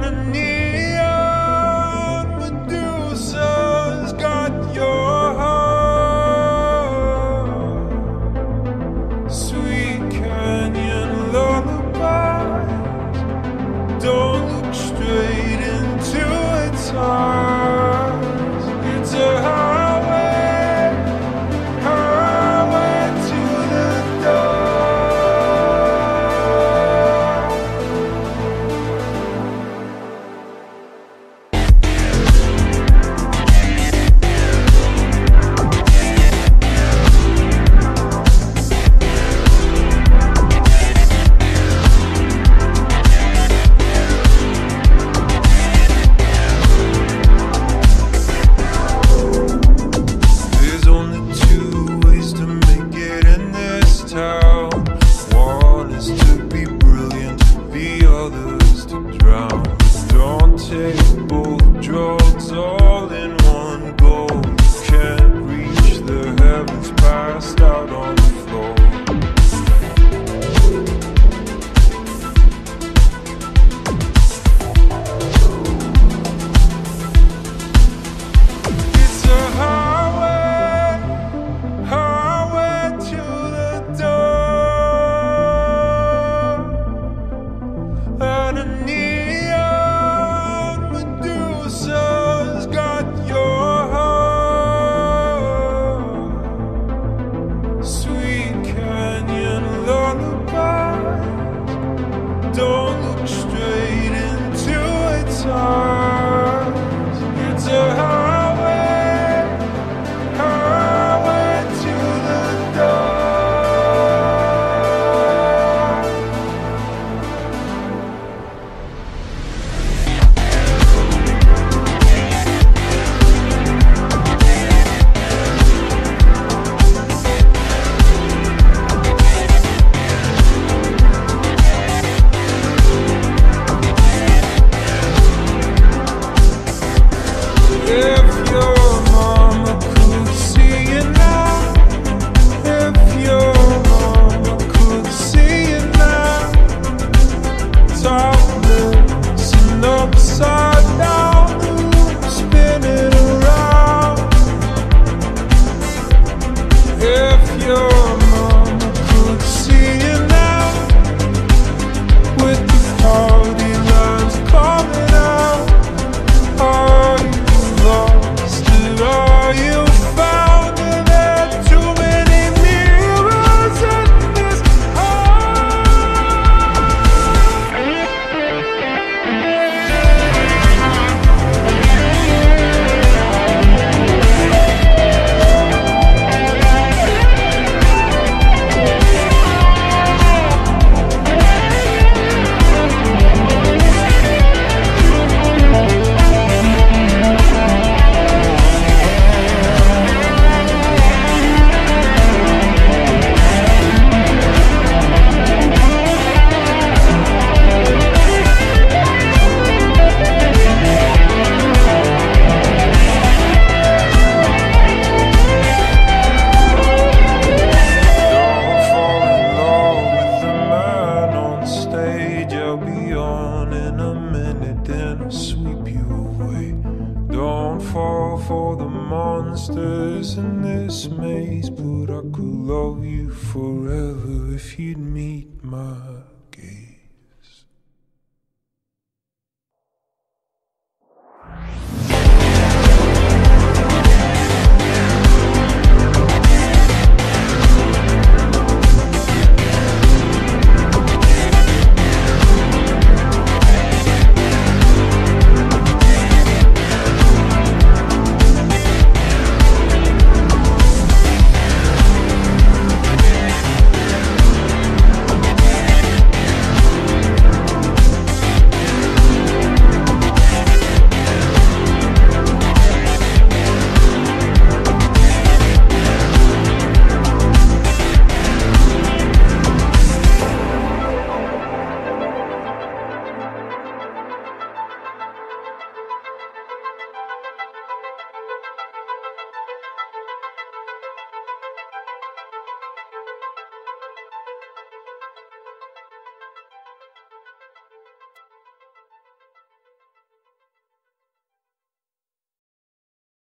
a neon Medusa's got your heart. Sweet canyon lullabies. Don't look straight into its eyes. It's a highway, highway to the take both drugs all in one go. Can't reach the heavens, passed out on the floor. It's a highway, highway to the door. And a Medusa's got your heart. Sweet canyon lullabies. Don't look straight into its eyes. It's a highway, highway to the dark. If your mama could see you now, if your mama could see you now, topless and upside down, spinning around. If your mama could see you now, with the party lines coming out. Are you found? Are there too many mirrors in this sweep you away? Don't fall for the monsters in this maze, but I could love you forever if you'd meet my